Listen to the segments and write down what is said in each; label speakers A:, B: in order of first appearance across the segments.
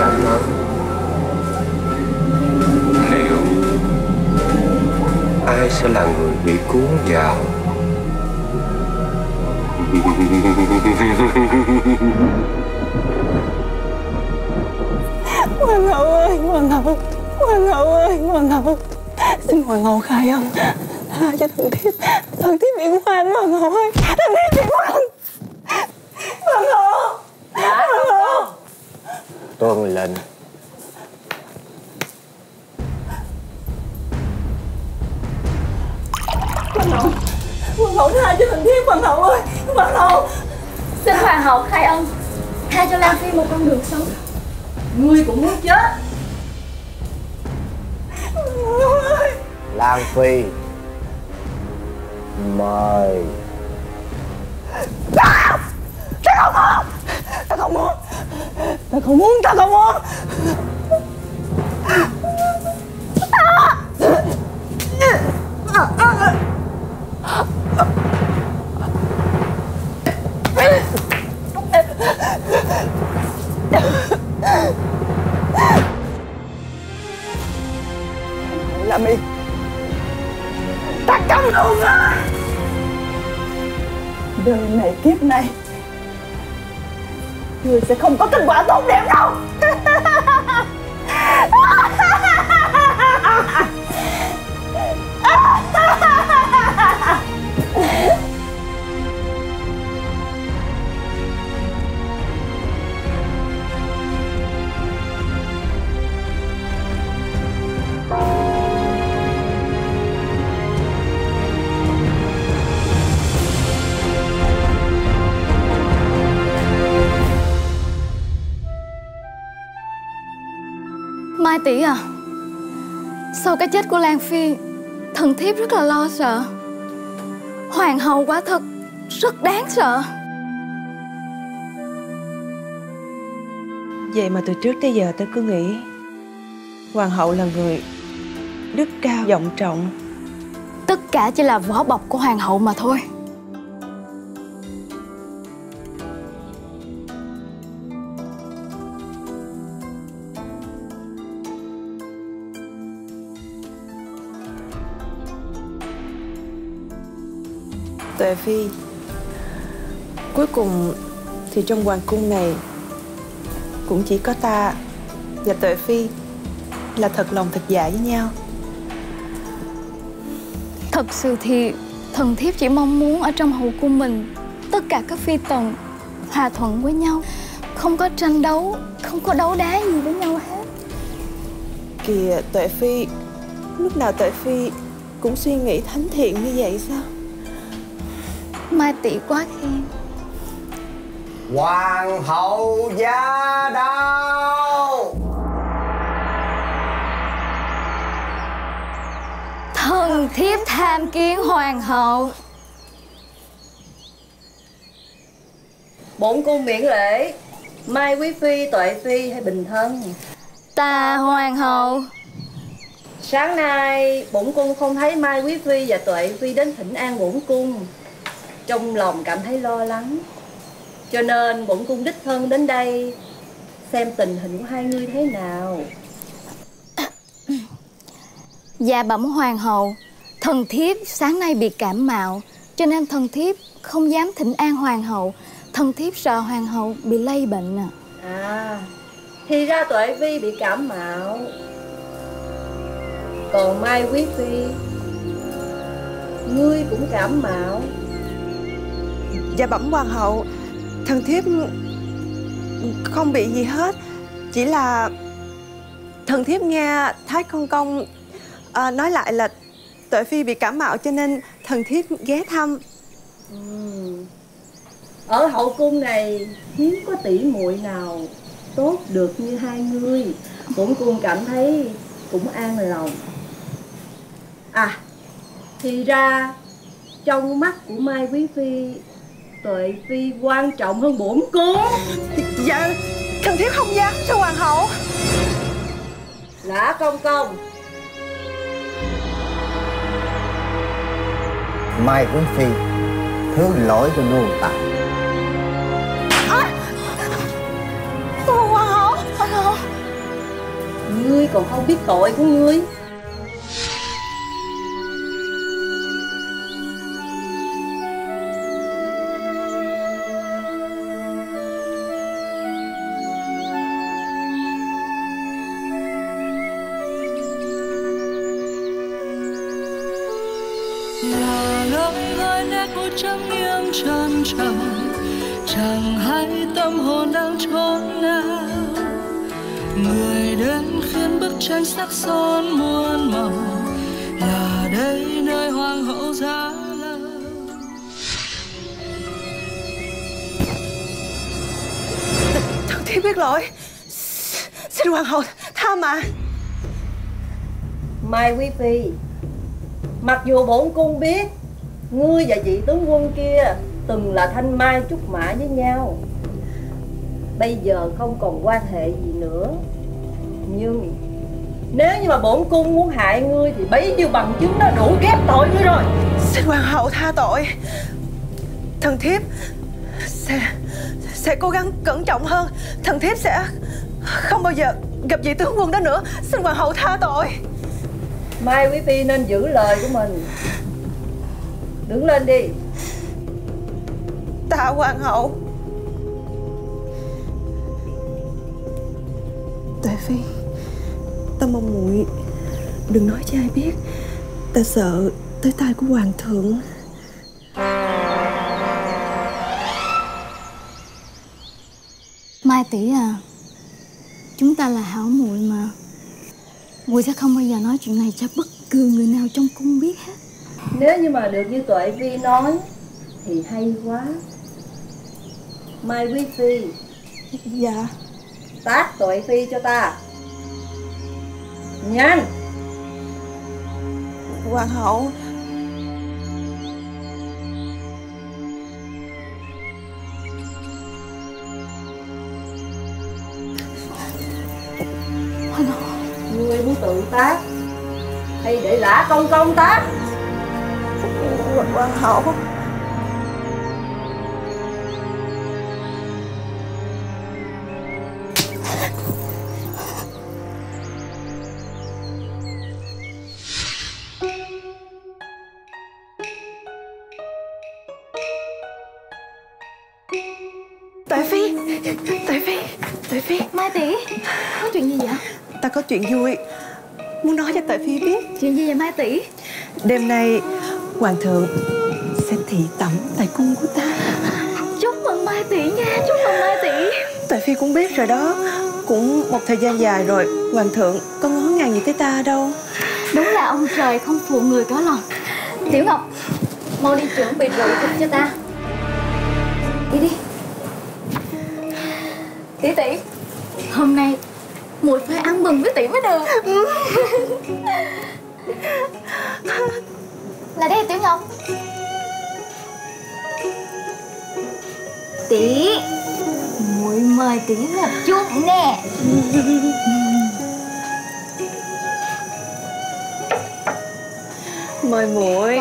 A: cảm ơn. Liệu ai sẽ là người bị cuốn vào?
B: Hoàng hậu ơi, hoàng hậu, hoàng hậu ơi, hoàng hậu, xin hoàng hậu khai ân tha cho thần thiếp bị oan, hoàng hậu ơi, thần thiếp bị oan. Hoàng hậu.
C: Dạ con.
A: Tuân lệnh.
B: Hoàng hậu tha cho thần thiếp, hoàng hậu ơi, hoàng hậu.
C: Xin hoàng hậu khai ân, tha cho Lan Phi một con đường sống. Ngươi cũng muốn chết.
A: Lan Phi, mời.
B: Ta không muốn. Ta không muốn. Làm đi. Ta cấm luôn rồi. Đời này kiếp này ngươi sẽ không có kết quả tốt đẹp đâu.
C: Mai tỷ à, sau cái chết của Lan Phi, thần thiếp rất là lo sợ. Hoàng hậu quả thật rất đáng sợ.
B: Vậy mà từ trước tới giờ tôi cứ nghĩ hoàng hậu là người đức cao vọng trọng.
C: Tất cả chỉ là vỏ bọc của hoàng hậu mà thôi.
B: Tuệ Phi, cuối cùng thì trong hoàng cung này cũng chỉ có ta và Tuệ Phi là thật lòng thật dạ với nhau.
C: Thật sự thì thần thiếp chỉ mong muốn ở trong hậu cung mình tất cả các phi tần hòa thuận với nhau, không có tranh đấu, không có đấu đá gì với nhau hết.
B: Kìa Tuệ Phi, lúc nào Tuệ Phi cũng suy nghĩ thánh thiện như vậy sao?
C: Mai tỷ quá khen.
A: Hoàng hậu gia đao.
C: Thần thiếp tham kiến hoàng hậu.
D: Bổn cung miễn lễ. Mai quý phi, Tuệ phi hay bình thân?
C: Ta hoàng hậu.
D: Sáng nay bổn cung không thấy Mai quý phi và Tuệ phi đến thỉnh an bổn cung, trong lòng cảm thấy lo lắng, cho nên bổn cung đích thân đến đây xem tình hình của hai người thế nào.
C: Dạ bẩm hoàng hậu, thần thiếp sáng nay bị cảm mạo, cho nên thần thiếp không dám thỉnh an hoàng hậu. Thần thiếp sợ hoàng hậu bị lây bệnh à.
D: À, thì ra Tuệ phi bị cảm mạo, còn Mai quý phi, ngươi cũng cảm mạo.
B: Dạ bẩm hoàng hậu, thần thiếp không bị gì hết. Chỉ là thần thiếp nghe Thái Công Công nói lại là Tuệ Phi bị cảm mạo, cho nên thần thiếp ghé thăm.
D: Ở hậu cung này hiếm có tỷ muội nào tốt được như hai ngươi. Bổn cung cảm thấy cũng an lòng. À, thì ra trong mắt của Mai quý phi, Tuệ phi quan trọng hơn bổn cung.
B: Dạ, thần thiếp không dám thưa hoàng hậu.
D: Lã Công Công.
A: Mai quý phi, thứ lỗi cho nô tài.
B: Hoàng hậu, hoàng hậu,
D: Ngươi còn không biết tội của ngươi.
E: Là lời gọi nét một trăng nghiêng chân trời, chẳng hay tâm hồn đang trốn nào. Người đến khiến bức tranh sắc son muôn màu, là đây nơi hoàng hậu giá lâm.
B: Thần thiếp biết lỗi, xin hoàng hậu tha mạng.
D: Mai Quý Phi, mặc dù bổn cung biết ngươi và vị tướng quân kia từng là thanh mai trúc mã với nhau, bây giờ không còn quan hệ gì nữa, nhưng nếu như mà bổn cung muốn hại ngươi thì bấy nhiêu bằng chứng nó đủ ghép tội ngươi rồi.
B: Xin hoàng hậu tha tội. Thần thiếp sẽ cố gắng cẩn trọng hơn. Thần thiếp sẽ không bao giờ gặp vị tướng quân đó nữa. Xin hoàng hậu tha tội.
D: Mai Quý Phi nên giữ lời của mình. Đứng lên đi.
B: Tạ hoàng hậu. Tuệ Phi, ta mong muội đừng nói cho ai biết. Ta sợ tới tai của hoàng thượng.
C: Mai tỷ à, chúng ta là hảo muội mà. Muội sẽ không bao giờ nói chuyện này cho bất cứ người nào trong cung biết hết.
D: Nếu như mà được như Tuệ Phi nói thì hay quá. Mai Quý Phi.
B: Dạ.
D: Tát Tuệ Phi cho ta. Nhanh.
B: Hoàng hậu.
C: Hoàng hậu.
D: Ngươi muốn tự tát hay để lã công công tát?
B: Hoàng hậu. Tuệ Phi, Tuệ Phi, Tuệ Phi.
C: Mai tỷ, có chuyện gì vậy?
B: Ta có chuyện vui muốn nói cho Tuệ Phi biết.
C: Chuyện gì vậy Mai tỷ?
B: Đêm nay hoàng thượng sẽ thị tẩm tại cung của ta.
C: Chúc mừng Mai tỷ nha, chúc mừng Mai tỷ.
B: Tuệ Phi cũng biết rồi đó. Cũng một thời gian dài rồi hoàng thượng có ngó ngàng gì tới ta đâu.
C: Đúng là ông trời không phụ người có lòng. Tiểu Ngọc, mau đi chuẩn bị rượu thịt cho ta. Đi đi. Tỷ tỷ, hôm nay muội phải ăn mừng với tỷ mới được. Là đây Tiểu Ngọc. Tỷ, muội mời tỷ một chút nè.
B: Mời muội.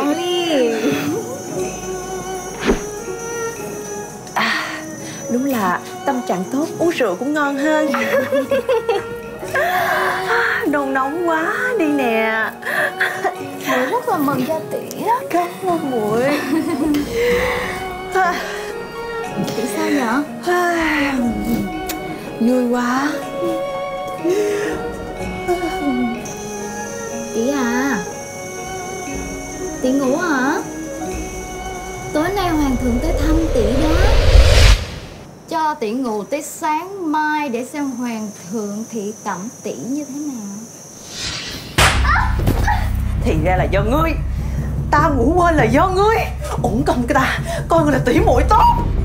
B: Đúng là tâm trạng tốt uống rượu cũng ngon hơn. Nôn nóng quá đi nè.
C: Muội rất là mừng cho tỷ đó.
B: Cảm ơn muội.
C: Tỷ sao vậy?
B: Vui quá.
C: Tỷ à, tỷ ngủ hả? Tối nay hoàng thượng tới thăm tỷ đó. Cho tỷ ngủ tới sáng mai để xem hoàng thượng thị tẩm tỷ như thế nào.
B: Thì ra là do ngươi. Ta ngủ quên là do ngươi. Uổng công cái ta coi ngươi là tỷ muội tốt.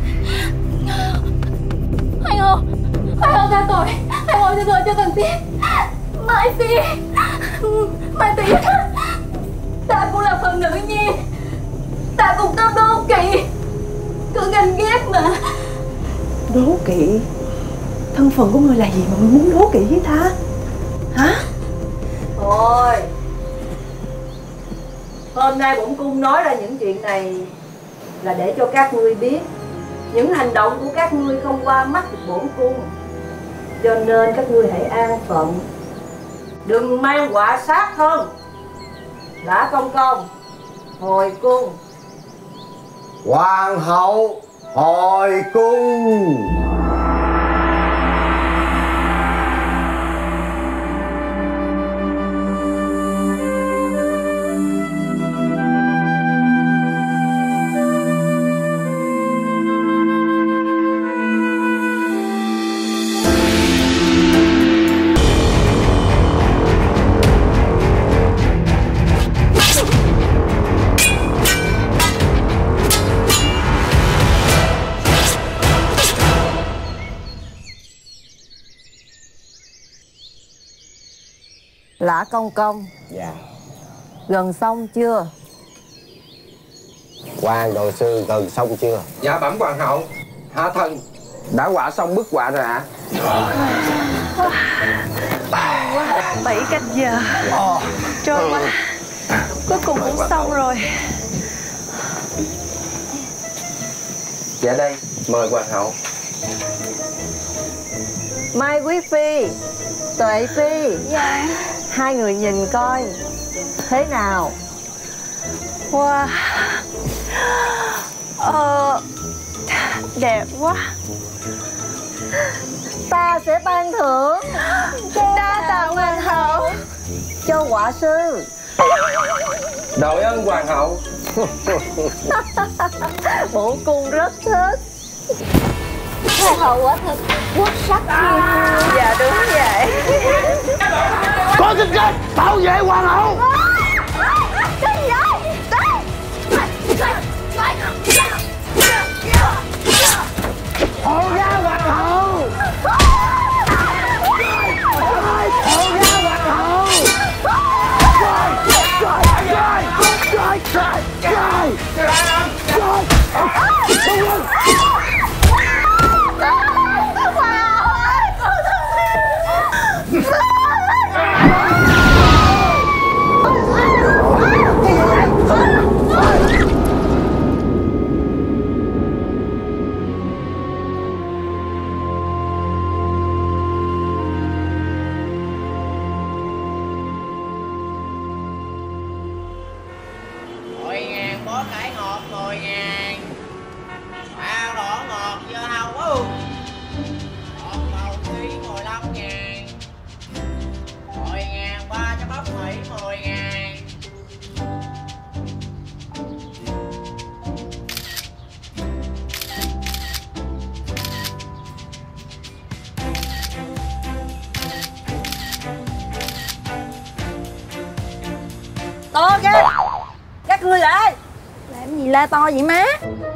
C: Hoàng hậu tha tội. Hoàng hậu tha tội cho thần thiếp. Mai Phi, Mai tỷ, ta cũng là phần nữ nhi. Ta cũng có đố kỵ, cứ ganh ghét mà.
B: Đố kỵ? Thân phận của ngươi là gì mà ngươi muốn đố kỵ với ta? Hả?
D: Thôi, hôm nay bổn cung nói ra những chuyện này là để cho các ngươi biết những hành động của các ngươi không qua mắt được bổn cung, cho nên các ngươi hãy an phận đừng mang họa sát thân. Lã Công Công hồi cung.
A: Hoàng hậu hồi cung.
D: Lã Công Công.
A: Dạ.
D: Gần xong chưa?
A: Hoàng đồ sư gần xong chưa?
F: Dạ bẩm hoàng hậu, hạ thần đã họa xong bức họa rồi ạ.
B: 7 canh giờ trôi qua, cuối cùng cũng xong rồi.
F: Dạ đây, mời hoàng hậu.
D: Mai Quý Phi, Tuệ Phi.
C: Dạ.
D: Hai người nhìn coi thế nào?
B: Wow. Đẹp quá.
D: Ta sẽ ban thưởng
B: Đa tạ hoàng hậu.
D: cho họa sư.
F: Đội ơn hoàng hậu.
D: Bổn cung rất thích.
C: Hoàng hậu quả thật quốc sắc thiên.
B: Dạ đúng vậy.
A: Có kinh kênh bảo vệ hoàng hậu.
C: Cái gì vậy?
A: Hộ ra hoàng hậu. Hộ ra hoàng hậu.
G: Có cải ngọt 10.000, bao đỏ ngọt dưa hấu ngọt bầu xí 15.000, 10.000 ba cho bắp Mỹ 10.000.
D: To ghê. Các ngươi lại làm gì la to vậy má?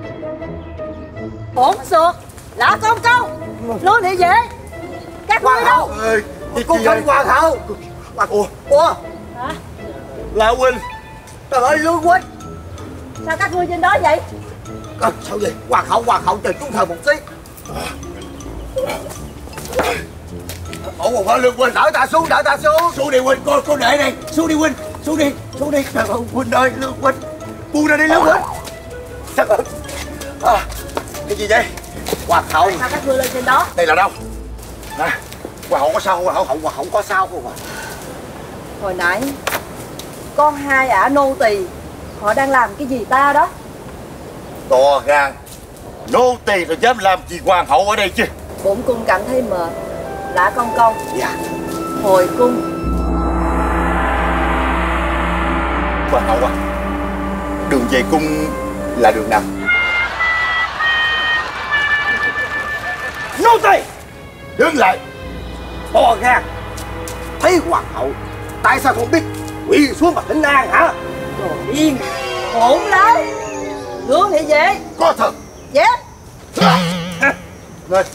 D: Bổn sượt Lã Công Công luôn thì vậy. Các ngươi đâu?
A: Ơi, cung thánh hoàng hậu. Ủa
D: Hả?
A: Lã huynh. Trời ơi Lương huynh.
D: Sao các ngươi trên đó vậy?
A: Sao vậy? Hoàng hậu chờ chúng thờ một tí. Ủa phải Lương huynh, đỡ ta xuống. Xuống đi huynh, cô để đây. Xuống đi huynh, xuống đi. Trời ơi huynh ơi, Lương huynh. Buông ra đi Lương huynh. Trời ơi. Cái gì vậy? Hoàng hậu.
D: Sao các ngươi lên trên đó?
A: Đây là đâu? Nè, hoàng hậu có sao không? Hoàng hậu có sao không?
D: Hồi nãy con hai ả nô tỳ họ đang làm cái gì ta đó?
A: To gan. Nô tỳ rồi dám làm gì hoàng hậu ở đây chứ?
D: Bổn cung cảm thấy mệt. Lã Công Công.
A: Dạ.
D: Hồi cung.
A: Hoàng hậu à, đường về cung là đường nào? Nô tỳ đứng lại. To gan. Thấy hoàng hậu tại sao không biết quỳ xuống mà thỉnh an hả?
D: Đồ điên. Ổn lắm. Hướng thì vậy.
A: Có thật.
D: Dạ.
A: Rồi.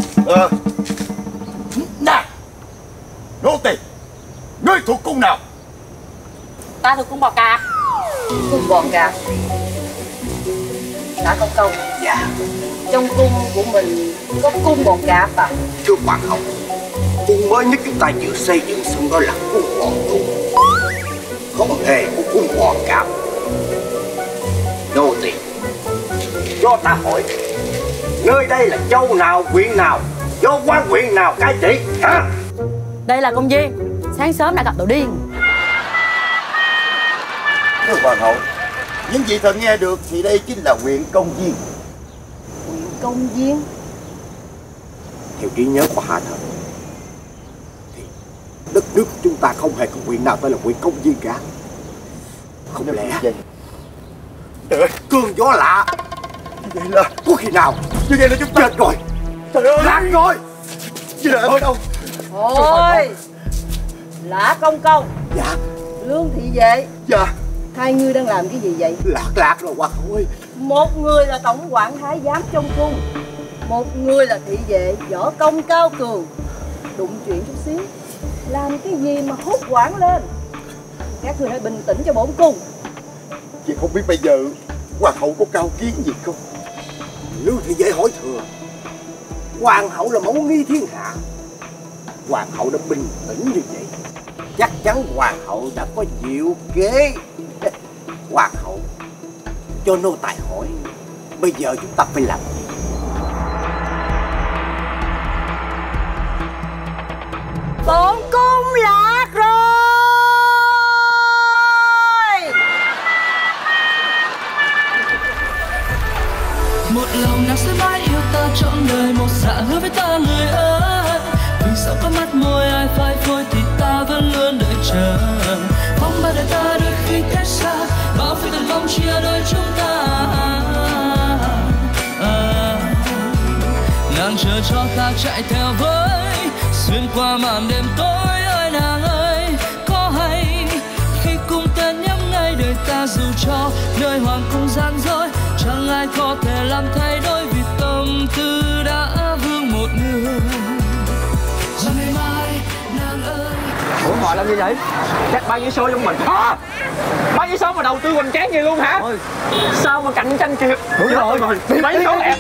A: Nè, nô tỳ, ngươi thuộc cung nào?
C: Ta thuộc cung Bò Cạp.
D: Cung Bò Cạp. Lã Công Công.
A: Dạ.
D: Trong cung của mình có cung Bò Cạp à?
A: Thưa hoàng hậu, cung mới nhất chúng ta vừa xây dựng xong đó là cung Hoàng Cung, không hề có cung Bò Cạp. Nô tỳ cho ta hỏi, nơi đây là châu nào, huyện nào, do quan huyện nào cai trị hả?
D: Đây là công viên
H: Sáng sớm đã gặp đồ điên.
A: Thưa hoàng hậu, những gì thần nghe được thì đây chính là huyện Công Viên.
D: Huyện Công Viên?
A: Theo trí nhớ của Hạ Thần thì đất nước của chúng ta không hề có huyện nào tên là huyện Công Viên cả. Không lẽ cơn gió lạ như vậy là có khi nào như vậy là chúng chết rồi. Trời ơi, lạc rồi. Chứ ở đâu?
D: Thôi Lã Công Công.
A: Dạ.
D: Lương Thị Vệ.
A: Dạ.
D: Hai người đang làm cái gì vậy?
A: Lạc rồi hoàng hậu ơi.
D: Một người là tổng quản thái giám trong cung, một người là thị vệ võ công cao cường. Đụng chuyện chút xíu làm cái gì mà hốt hoảng lên. Các người hãy bình tĩnh cho bổn cung.
A: Chị không biết bây giờ hoàng hậu có cao kiến gì không? Lưu Thị Vệ hỏi thừa, hoàng hậu là mẫu nghi thiên hạ. Hoàng hậu đã bình tĩnh như vậy, chắc chắn hoàng hậu đã có diệu kế. Hoàng hậu cho nô tài hỏi, bây giờ chúng ta phải làm gì?
D: Bổn cung lạc rồi.
E: Một lòng nàng sẽ mãi yêu ta trọn đời, một dạ hứa với ta người ơi. Vì sao có mắt môi ai phai phôi thì ta vẫn luôn đợi chờ. Phong ba đời ta đôi khi cách xa, bao phi tận vong chia đôi chúng ta. Nàng chờ cho ta chạy theo với, xuyên qua màn đêm tối ơi nàng ơi. Có hay khi cùng tên nhắm ngay đời ta, dù cho nơi hoàng cung gian dối, chẳng ai có thể làm thay đổi vì tâm tư đã vương một người. Rồi ngày mai nàng ơi.
F: Ủa ngồi làm gì vậy? Chắc bao nhiêu show trong mình. Bao nhiêu show mà đầu tư hoành tráng gì luôn hả? Sao mà cạnh tranh kịp? Đúng rồi, mấy show đẹp.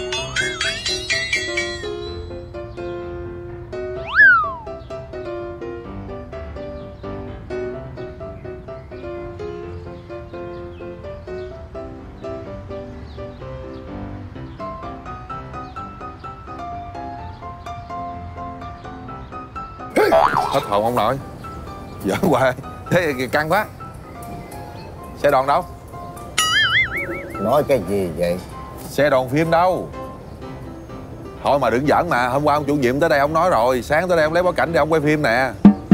I: Hết hồn ông nội. Dở hoài. Thế căng quá. Xe đòn đâu?
A: Nói cái gì vậy?
I: Xe đòn phim đâu? Thôi mà đừng giỡn mà. Hôm qua ông chủ nhiệm tới đây ông nói rồi, sáng tới đây ông lấy bối cảnh để ông quay phim nè.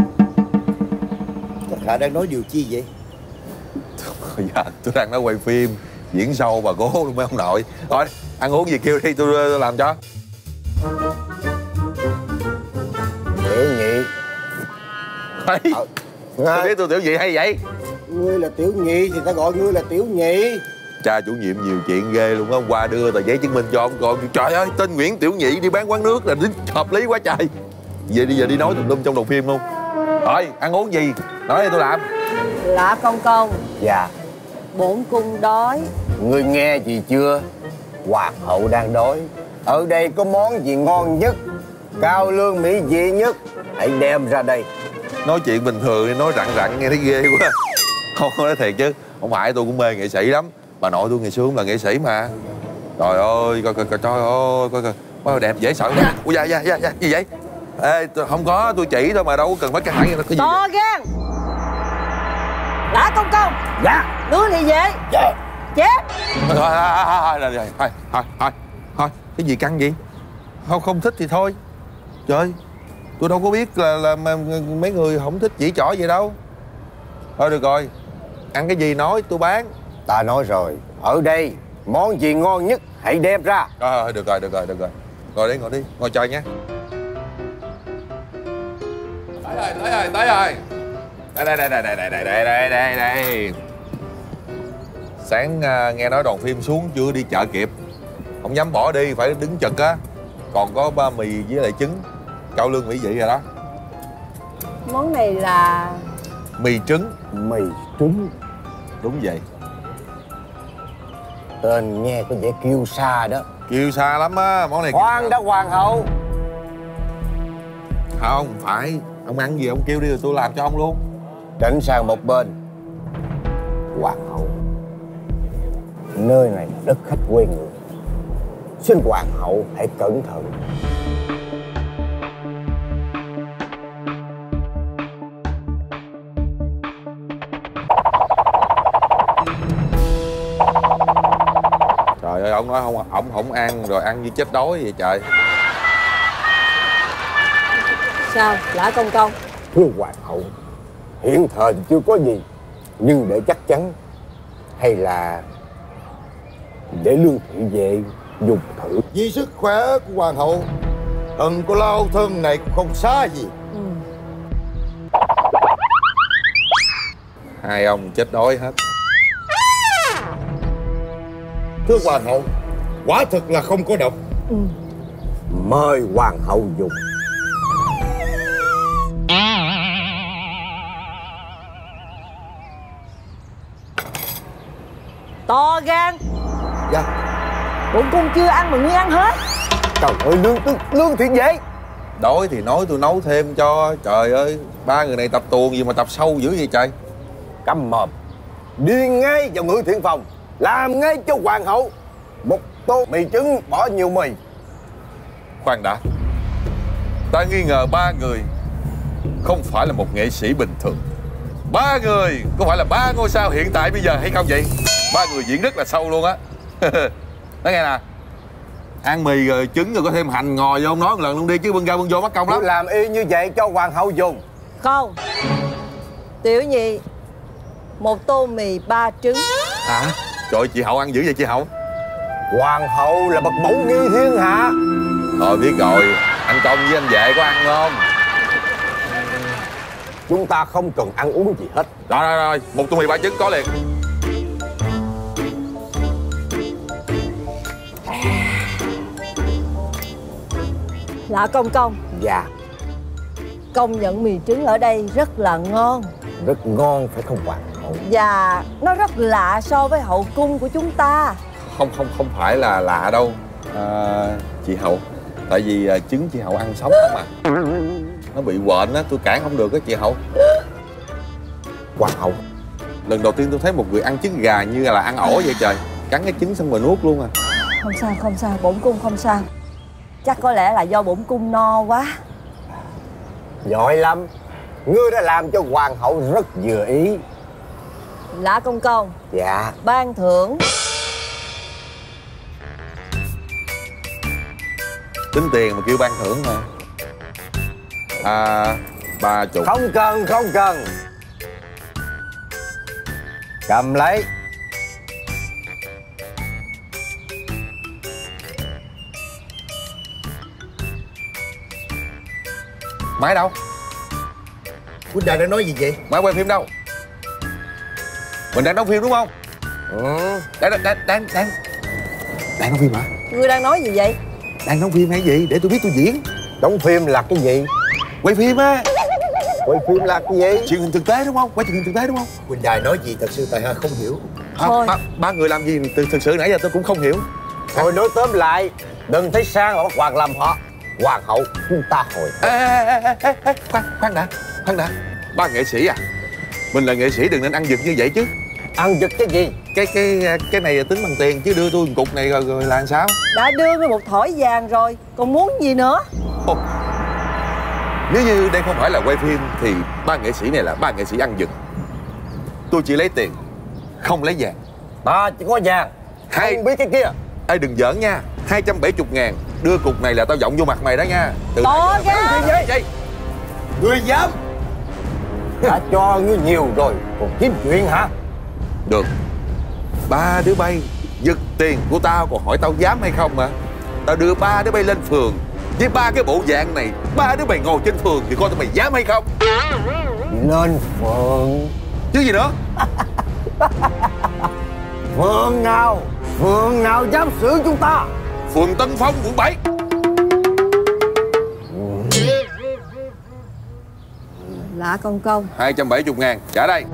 A: Các hạ đang nói điều chi vậy?
I: Dạ, tôi đang nói quay phim, diễn sâu bà cố luôn mấy ông nội. Thôi ăn uống gì kêu đi, tôi làm cho.
A: Tiểu nhị.
I: Tôi biết tôi tiểu nhị hay vậy?
A: Ngươi là tiểu nhị thì ta gọi ngươi là tiểu nhị.
I: Cha chủ nhiệm nhiều chuyện ghê luôn á. Hôm qua đưa tờ giấy chứng minh cho ông coi. Trời ơi, tên Nguyễn Tiểu Nhị đi bán quán nước là hợp lý quá trời. Về đi, giờ đi nói tùm lum trong đoàn phim luôn. Thôi ăn uống gì nói đi tôi làm.
D: Lã Công Công.
A: Dạ.
D: Bổn cung đói.
A: Ngươi nghe gì chưa? Hoàng hậu đang đói. Ở đây có món gì ngon nhất, cao lương mỹ vị nhất, hãy đem ra đây.
I: Nói chuyện bình thường đi, nói rặn nghe thấy ghê quá. Không nói thiệt chứ, không phải tôi cũng mê nghệ sĩ lắm. Bà nội tôi ngày xưa cũng là nghệ sĩ mà. Trời ơi, coi trời ơi, coi đẹp dễ sợ quá. Ui da, gì vậy? Ê, không có, tôi chỉ thôi mà đâu có cần phải căng thẳng cái gì.
D: To gan. Lã Công Công.
A: Dạ.
D: Lương Thị Vệ.
A: Dạ.
D: Chết.
I: Thôi, cái gì căng vậy? Không thích thì thôi. Trời, tôi đâu có biết là mấy người không thích chỉ trỏ gì đâu. Thôi được rồi, ăn cái gì nói tôi bán.
A: Ta nói rồi, ở đây món gì ngon nhất hãy đem ra.
I: Được rồi. Ngồi đi, ngồi chơi nhé. Tới rồi. Đây. Sáng nghe nói đoàn phim xuống chưa đi chợ kịp. Không dám bỏ đi, phải đứng chực á. Còn có ba mì với lại trứng, cao lương mỹ vị rồi đó.
D: Món này là
I: mì trứng.
A: Mì trứng.
I: Đúng vậy.
A: Tên nghe có vẻ kiêu sa đó.
I: Kiêu sa lắm á, món này.
A: Khoan đã hoàng hậu.
I: Không phải, ông ăn gì ông kêu đi rồi tôi làm cho ông luôn.
A: Tránh sang một bên. Hoàng hậu, nơi này là đất khách quê người, xin hoàng hậu hãy cẩn thận.
I: ông nói không ăn rồi ăn như chết đói vậy trời.
D: Sao Lã Công Công?
H: Thưa hoàng hậu, hiện thời chưa có gì, nhưng để chắc chắn hay là để Lương Thị Vệ dùng thử.
A: Vì sức khỏe của hoàng hậu, thần của lao thân này cũng không xa gì.
I: Hai ông chết đói hết.
A: Thưa hoàng hậu, quả thực là không có độc.
H: Mời hoàng hậu dùng.
D: To gan.
H: Dạ.
D: Bổn cung chưa ăn mà ngươi ăn hết.
H: Trời ơi, Lương Thị Vệ.
I: Đói thì nói tôi nấu thêm cho. Trời ơi, ba người này tập tuồng gì mà tập sâu dữ vậy trời.
H: Câm mồm. Đi ngay vào ngự thiện phòng, làm ngay cho hoàng hậu một tô mì trứng bỏ nhiều mì.
I: Khoan đã, ta nghi ngờ ba người không phải là một nghệ sĩ bình thường. Ba người có phải là ba ngôi sao hiện tại bây giờ hay không vậy? Ba người diễn rất là sâu luôn á. Nói nghe nè, ăn mì rồi trứng rồi có thêm hành ngò vô, ông nói một lần luôn đi chứ bưng ra bưng vô mất công lắm.
H: Tôi làm y như vậy cho hoàng hậu dùng.
D: Không. Tiểu nhị, một tô mì 3 trứng.
I: Hả? Trời ơi, chị Hậu ăn dữ vậy chị Hậu?
H: Hoàng hậu là bậc mẫu nghi thiên hạ.
I: Thôi biết rồi, anh Công với anh Vệ có ăn không?
H: Chúng ta không cần ăn uống gì hết.
I: Rồi, một tô mì 3 trứng có liền.
D: Lã Công Công.
H: Dạ.
D: Công nhận mì trứng ở đây rất là ngon.
H: Rất ngon phải không hoàng hậu?
D: Và nó rất lạ so với hậu cung của chúng ta.
I: Không phải là lạ đâu chị Hậu. Tại vì trứng chị Hậu ăn sống không à. Nó bị quện á, tôi cản không được á chị Hậu.
H: Hoàng hậu,
I: lần đầu tiên tôi thấy một người ăn trứng gà như là ăn ổ vậy trời. Cắn cái trứng xong rồi nuốt luôn à.
D: Không sao, bổn cung không sao. Chắc có lẽ là do bổn cung no quá.
H: giỏi lắm. Ngươi đã làm cho hoàng hậu rất vừa ý.
D: Lã Công Công.
H: Dạ.
D: Ban thưởng.
I: Tính tiền mà kêu ban thưởng mà. 30.
H: Không cần. Cầm lấy.
I: Máy đâu?
A: Huynh đài đang nói gì vậy?
I: Máy quay phim đâu? Mình đang đóng phim đúng không? Đang đóng phim hả?
D: Ngươi đang nói gì vậy?
I: Đang đóng phim hay gì? Để tôi biết tôi diễn.
H: Đóng phim là cái gì?
I: Quay phim á.
H: Quay phim là cái gì?
I: Truyền hình thực tế đúng không? Quay truyền hình thực tế đúng không?
A: Huynh đài nói gì thật sự tại hạ không hiểu.
D: Thôi.
I: Ba người làm gì thực sự nãy giờ tôi cũng không hiểu.
H: Thôi nói tóm lại, đừng thấy sang mà bắt hoàng làm họ. Hoàng hậu chúng ta hồi.
I: Khoan đã. Ba nghệ sĩ à? Mình là nghệ sĩ đừng nên ăn giật như vậy chứ.
H: Ăn giật cái gì?
I: Cái này tính bằng tiền chứ đưa tôi một cục này rồi là làm sao?
D: Đã đưa ngươi một thỏi vàng rồi, còn muốn gì nữa?
I: Nếu như đây không phải là quay phim thì ba nghệ sĩ này là ba nghệ sĩ ăn giật. Tôi chỉ lấy tiền, không lấy vàng.
H: Ta chỉ có vàng, không biết cái kia.
I: Ê đừng giỡn nha, 270.000. Đưa cục này là tao giọng vô mặt mày đó nha.
D: To gan.
I: Gì?
A: Ngươi dám?
H: Đã cho ngươi nhiều rồi, còn kiếm chuyện hả?
I: Được. Ba đứa bay giật tiền của tao còn hỏi tao dám hay không mà. Tao đưa ba đứa bay lên phường với ba cái bộ dạng này, ba đứa mày ngồi trên phường thì coi tụi mày dám hay không?
H: Lên phường
I: chứ gì nữa?
H: Phường nào dám xử chúng ta?
I: Phường Tân Phong, quận 7.
D: Lã Công Công.
I: 270.000 trả đây.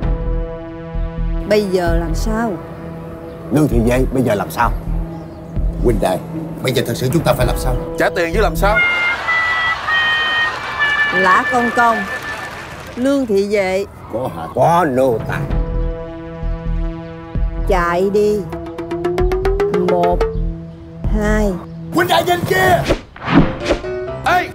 D: Bây giờ làm sao?
H: Lương Thị Vệ bây giờ làm sao?
A: Huynh đài, bây giờ thật sự chúng ta phải làm sao?
I: Trả tiền chứ làm sao?
D: Lã Công Công, Lương Thị Vệ
H: có nô tài.
D: Chạy đi. 1 2.
A: Huynh đài nhìn kia.
I: Ê!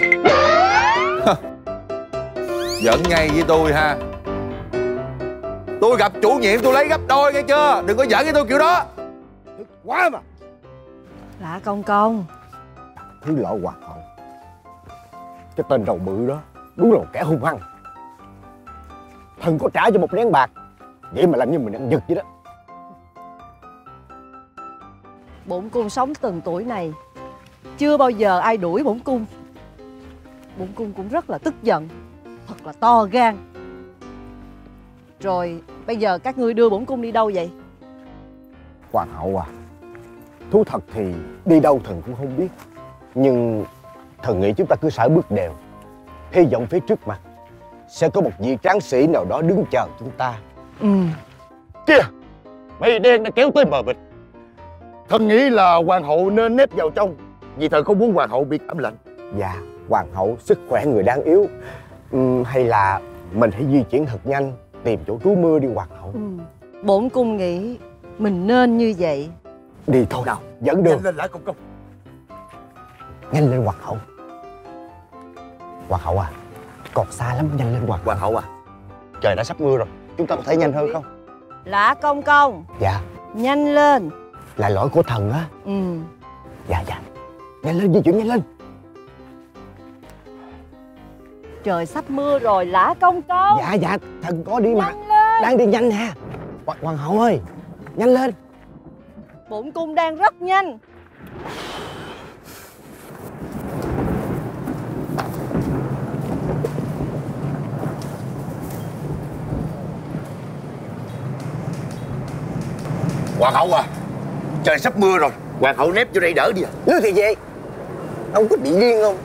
I: Giỡn ngay với tôi ha. Tôi gặp chủ nhiệm tôi lấy gấp đôi nghe chưa? Đừng có giỡn với tôi kiểu đó.
H: Quá mà.
D: Lạ Công Công.
H: Thứ Lộ Hoàng hậu. Cái tên đầu bự đó đúng là một kẻ hung hăng. Thần có trả cho một nén bạc, vậy mà làm như mình ăn giật vậy đó.
D: Bổn cung sống từng tuổi này, chưa bao giờ ai đuổi bổn cung. Bổn cung cũng rất là tức giận, thật là to gan. Rồi bây giờ các ngươi đưa bổn cung đi đâu vậy?
H: Hoàng hậu à, thú thật thì đi đâu thần cũng không biết. Nhưng thần nghĩ chúng ta cứ sải bước đều, hy vọng phía trước mặt sẽ có một vị tráng sĩ nào đó đứng chờ chúng ta. Kìa, mây đen đã kéo tới bờ vực. Thần nghĩ là hoàng hậu nên nép vào trong, vì thần không muốn hoàng hậu bị cảm lạnh. Dạ, hoàng hậu sức khỏe người đang yếu. Hay là mình hãy di chuyển thật nhanh, tìm chỗ trú mưa đi hoàng hậu.
D: Bổn cung nghĩ mình nên như vậy.
H: Đi thôi nào, dẫn đường.
A: Nhanh lên Lã Công Công.
H: Nhanh lên hoàng hậu. Hoàng hậu à, còn xa lắm, nhanh lên hoàng hậu à. Trời đã sắp mưa rồi, chúng ta có thể nhanh hơn không?
D: Lã Công Công.
H: Dạ.
D: Nhanh lên.
H: Là lỗi của thần á. Dạ. Nhanh lên, di chuyển nhanh lên.
D: Trời sắp mưa rồi Lã Công Công.
H: Dạ, thần có đi mà.
D: Nhanh lên.
H: Đang đi nhanh nè. Hoàng hậu ơi, nhanh lên.
D: Bổn cung đang rất nhanh.
A: Hoàng hậu à, trời sắp mưa rồi, hoàng hậu nép vô đây đỡ đi à.
H: Lương Thị Vệ, ông có bị điên không?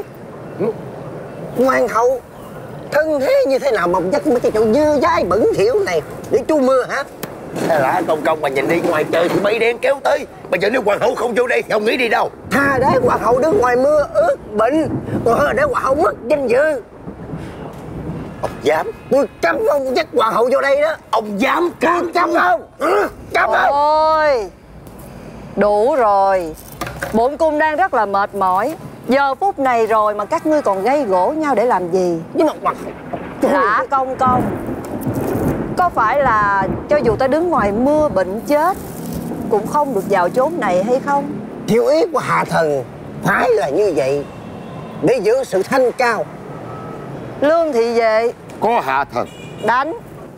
H: Hoàng hậu thân thế như thế nào mà dắt mấy cái chỗ dơ dai bẩn thỉu này để trú mưa hả?
A: Lã Công Công mà nhìn đi ngoài trời thì mây đen kéo tới. Bây giờ nếu hoàng hậu không vô đây thì ông nghĩ đi đâu?
H: Thà để hoàng hậu đứng ngoài mưa ướt bệnh, còn hơn để hoàng hậu mất danh dự.
A: Ông dám?
H: Tôi cấm ông dắt hoàng hậu vô đây đó.
A: Ông dám
H: Cấm không? Cấm không?
D: Ôi, đủ rồi. Bổn cung đang rất là mệt mỏi. Giờ phút này rồi mà các ngươi còn gây gổ nhau để làm gì?
H: Nhưng mà hoàng hậu...
D: Lã Công Công, có phải là cho dù ta đứng ngoài mưa bệnh chết cũng không được vào chốn này hay không?
H: Theo ý của hạ thần phải là như vậy, để giữ sự thanh cao.
D: Lương Thị Vệ,
A: có hạ thần.
D: đánh.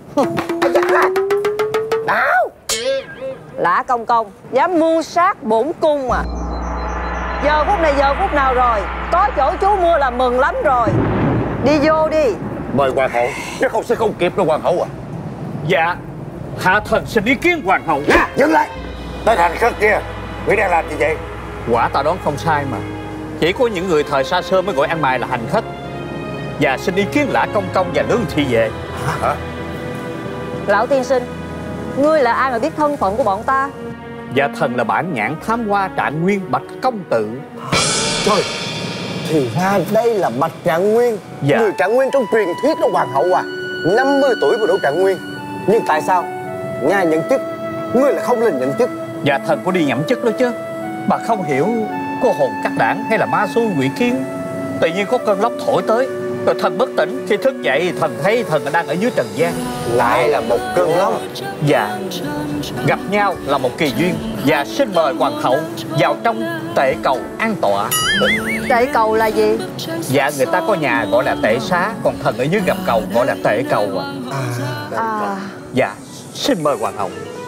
H: Đảo.
D: Lã Công Công dám mưu sát bổn cung à? Giờ phút này giờ phút nào rồi? Có chỗ trú mưa là mừng lắm rồi. Đi vô đi.
A: Mời hoàng hậu, nếu không sẽ không kịp đâu hoàng hậu à.
F: Dạ, hạ thần xin ý kiến hoàng hậu.
A: Dừng lại. Tên hành khất kia, ngươi đang làm gì vậy?
F: Quả ta đoán không sai mà. Chỉ có những người thời xa xưa mới gọi ăn mày là hành khách. Và xin ý kiến Lã Công Công và Lương Thị Vệ.
A: Hả?
D: Lão tiên sinh, ngươi là ai mà biết thân phận của bọn ta?
F: Dạ thần là bản nhãn thám hoa Trạng Nguyên Bạch Công Tử.
H: Trời, thì ra đây là Bạch Trạng Nguyên.
F: Dạ.
H: Người Trạng Nguyên trong truyền thuyết đó hoàng hậu à. 50 tuổi mà đỗ Trạng Nguyên. Nhưng tại sao ngài nhận chức, ngươi lại không lên nhận chức?
F: Dạ thần có đi nhậm chức đó chứ. Bà không hiểu có hồn cắt đảng hay là ma xui quỷ kiến. Tự nhiên có cơn lốc thổi tới, rồi thần bất tỉnh. Khi thức dậy thần thấy thần đang ở dưới trần gian.
H: Lại là một cơn lốc.
F: Dạ, gặp nhau là một kỳ duyên. Và xin mời hoàng hậu vào trong tệ cầu an tọa.
D: Tệ cầu là gì?
F: Dạ người ta có nhà gọi là tệ xá, còn thần ở dưới gầm cầu gọi là tệ cầu à. Dạ, xin mời hoàng hậu.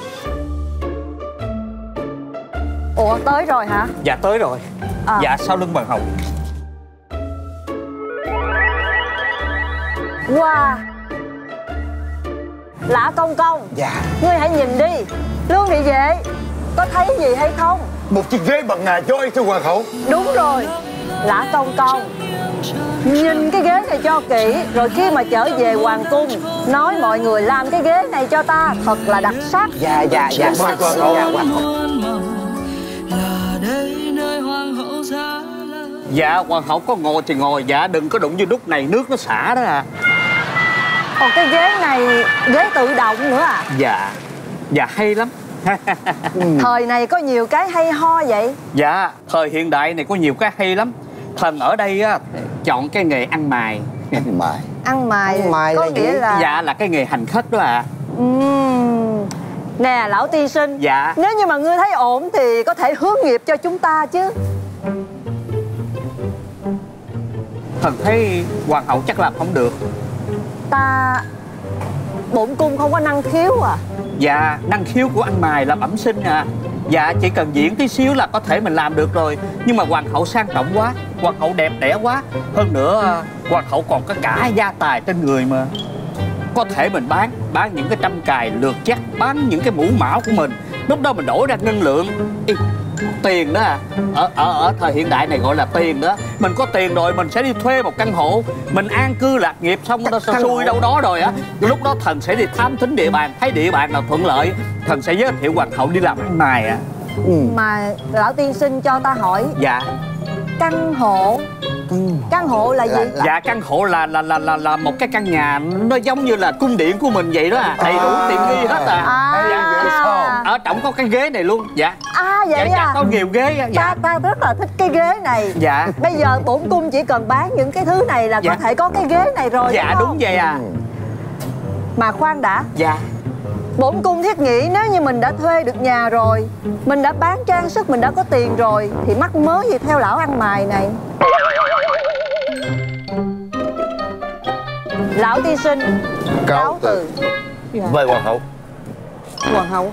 D: Ủa tới rồi hả?
F: Dạ tới rồi. Dạ sau lưng hoàng hậu.
D: Wow. Lã Công Công.
H: Dạ.
D: Ngươi hãy nhìn đi. Lương Thị Vệ, có thấy gì hay không?
A: Một chiếc ghế bằng ngà voi thưa hoàng hậu.
D: Đúng rồi. Lã Công Công, nhìn cái ghế này cho kỹ, rồi khi mà trở về hoàng cung nói mọi người làm cái ghế này cho ta, thật là đặc sắc.
H: Dạ.
A: Mời hoàng hậu.
F: Dạ hoàng hậu có ngồi thì ngồi, dạ đừng có đụng vô đúc này, nước nó xả đó à.
D: Còn cái ghế này ghế tự động nữa à?
F: Dạ hay lắm.
D: Thời này có nhiều cái hay ho vậy.
F: Dạ thời hiện đại này có nhiều cái hay lắm. Thần ở đây á chọn cái nghề ăn mài.
D: Ăn mài
H: Ăn mài
D: có
H: là
D: nghĩa
H: gì?
D: là...
F: Dạ là cái nghề hành khách đó à.
D: Nè lão tiên sinh.
F: Dạ.
D: Nếu như mà ngươi thấy ổn thì có thể hướng nghiệp cho chúng ta chứ.
F: Thần thấy hoàng hậu chắc làm không được.
D: Bổn cung không có năng khiếu à?
F: Dạ, năng khiếu của ăn mày là bẩm sinh à. Dạ, chỉ cần diễn tí xíu là có thể mình làm được rồi. Nhưng mà hoàng hậu sang trọng quá, hoàng hậu đẹp đẽ quá. Hơn nữa hoàng hậu còn có cả gia tài trên người mà. Có thể mình bán những cái trăm cài lược chắc, bán những cái mũ mão của mình. Lúc đó mình đổi ra ngân lượng. Tiền đó à. Ở thời hiện đại này gọi là tiền đó. Mình có tiền rồi mình sẽ đi thuê một căn hộ, mình an cư lạc nghiệp xong nó xui đâu đó rồi á. Lúc đó thần sẽ đi thám thính địa bàn, thấy địa bàn nào thuận lợi, thần sẽ giới thiệu hoàng hậu đi làm ăn mày à.
D: Mà lão tiên sinh cho ta hỏi.
F: Dạ.
D: Căn hộ là gì?
F: Dạ, căn hộ là một cái căn nhà nó giống như là cung điện của mình vậy đó à. Đầy đủ tiện nghi hết à. Dạ. Ở trọng có cái ghế này luôn. Dạ.
D: Vậy
F: dạ, có nhiều ghế. Dạ.
D: Ta rất là thích cái ghế này.
F: Dạ.
D: Bây giờ bổn cung chỉ cần bán những cái thứ này là có thể có cái ghế này rồi.
F: Dạ đúng vậy à.
D: Mà khoan đã.
F: Dạ.
D: Bổn cung thiết nghĩ nếu như mình đã thuê được nhà rồi, mình đã bán trang sức, mình đã có tiền rồi, thì mắc mớ gì theo lão ăn mày này. Lão tiên sinh cáo từ.
H: Mời hoàng hậu.
D: Hoàng hậu.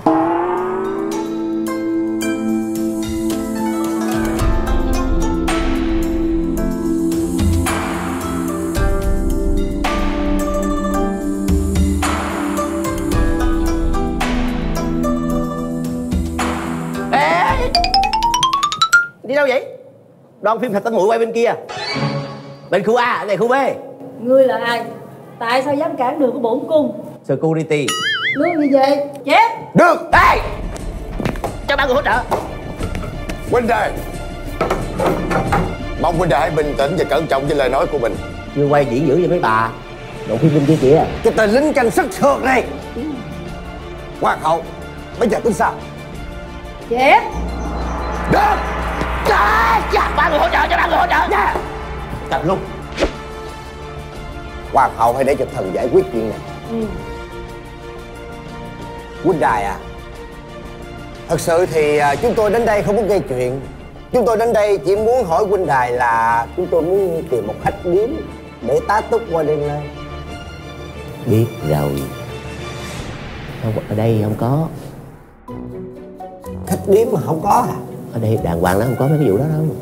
J: Đi đâu vậy? Đoàn phim Thạch Tân Muội quay bên kia. Bên khu A, này khu B.
D: Ngươi là ai? Tại sao dám cản đường của bổn cung?
J: Security.
D: Lương gì vậy? Chết.
H: Được.
J: Ê! Cho ba người hỗ trợ.
H: Huynh đệ, mong huynh đệ hãy bình tĩnh và cẩn trọng với lời nói của mình.
J: Ngươi quay diễn dữ vậy mấy bà. Đoàn phim bên kia kìa.
H: Cái tên lính canh sức sượt này. Hoàng hậu, bây giờ tính sao?
D: Chết.
H: Được.
J: Ba người hỗ trợ, cho ba người hỗ trợ.
H: Dạ. Trời luôn. Hoàng hậu hãy để cho thần giải quyết chuyện này. Huynh đài à, thật sự thì chúng tôi đến đây không muốn gây chuyện. Chúng tôi đến đây chỉ muốn hỏi huynh đài là chúng tôi muốn tìm một khách điếm để tá túc qua đêm nay.
J: Biết rồi. Không, ở đây không có.
H: Khách điếm mà không có hả?
J: Ở đây đàng hoàng lắm, không có mấy cái vụ đó đâu.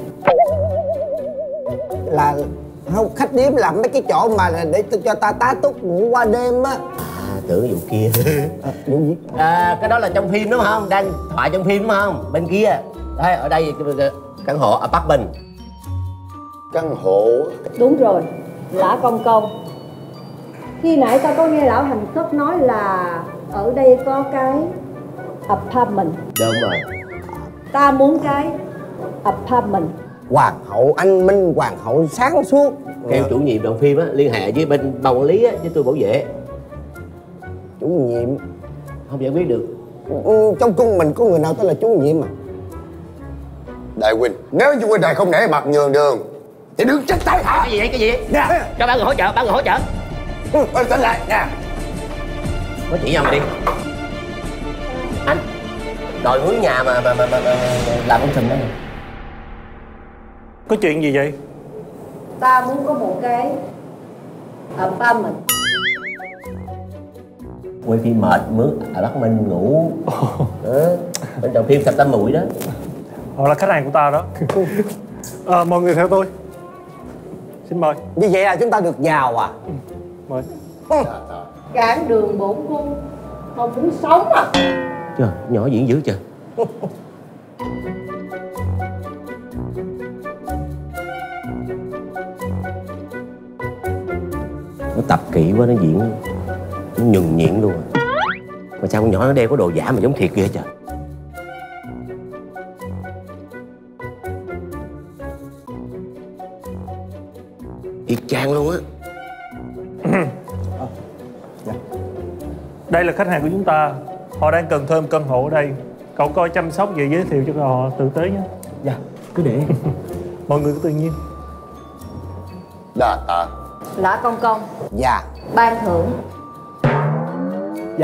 H: Là không, khách điếm là mấy cái chỗ mà để cho ta tá túc ngủ qua đêm á.
J: Tưởng vụ kia.
H: Vụ gì?
J: Cái đó là trong phim đúng không? Đang thoại trong phim đúng không? Bên kia. Đây, ở đây căn hộ apartment.
H: Căn hộ.
D: Đúng rồi, Lã Công Công. Khi nãy ta có nghe lão hành khất nói là ở đây có cái apartment.
J: Đúng rồi.
D: Ta muốn cái apartment.
H: Hoàng hậu anh minh, hoàng hậu sáng suốt.
J: Kêu chủ nhiệm đoàn phim á liên hệ với bên ban quản lý á, với tôi bảo vệ.
H: Chủ nhiệm
J: không giải quyết được.
H: Trong cung mình có người nào tên là chủ nhiệm mà. Đại huynh, nếu như huynh đại không nể mặt nhường đường thì đừng trách tay hả?
J: Cái gì vậy? Cái gì vậy? Nè, cho ba người hỗ trợ, ba người hỗ trợ.
H: Bình tĩnh lại nè.
J: Nói chuyện nhau mà đi. Anh đòi mướn nhà mà làm công trình đó.
F: Có chuyện gì vậy?
D: Ta muốn có một cái apartment.
J: Quay phim mệt mướn ở Bắc Minh ngủ. Bên trong phim Thạch Tân Muội đó.
K: Họ là khách hàng của ta đó. Mọi người theo tôi. Xin mời.
H: Như vậy là chúng ta được giàu à?
K: Mời.
D: Cản đường bổn cung không muốn sống à?
J: Trời, nhỏ diễn dữ trời. Nó tập kỹ quá, nó diễn nó nhuần nhuyễn luôn. Mà sao con nhỏ nó đeo có đồ giả mà giống thiệt ghê trời. Y chang luôn á.
K: Đây là khách hàng của chúng ta. Họ đang cần thuê một căn hộ ở đây. Cậu coi chăm sóc về giới thiệu cho họ tử tế nhé.
J: Dạ, cứ để.
K: Mọi người cứ tự nhiên.
H: Đà tạ.
D: Lã Công Công.
H: Dạ.
D: Ban thưởng.
J: Dạ.